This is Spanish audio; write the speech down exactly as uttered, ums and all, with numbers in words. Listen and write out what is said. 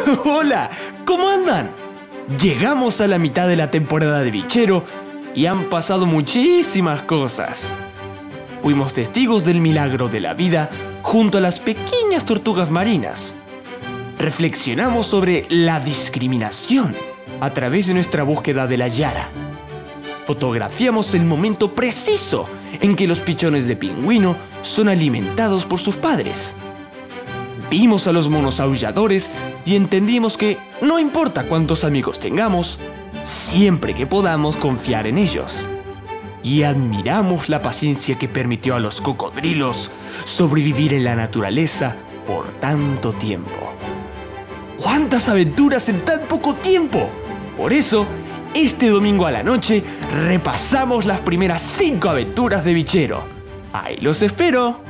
Hola, ¿cómo andan? Llegamos a la mitad de la temporada de Bichero y han pasado muchísimas cosas. Fuimos testigos del milagro de la vida junto a las pequeñas tortugas marinas. Reflexionamos sobre la discriminación a través de nuestra búsqueda de la Yara. Fotografiamos el momento preciso en que los pichones de pingüino son alimentados por sus padres. Vimos a los monos aulladores y entendimos que no importa cuántos amigos tengamos, siempre que podamos confiar en ellos. Y admiramos la paciencia que permitió a los cocodrilos sobrevivir en la naturaleza por tanto tiempo. ¡Cuántas aventuras en tan poco tiempo! Por eso, este domingo a la noche repasamos las primeras cinco aventuras de Bichero. ¡Ahí los espero!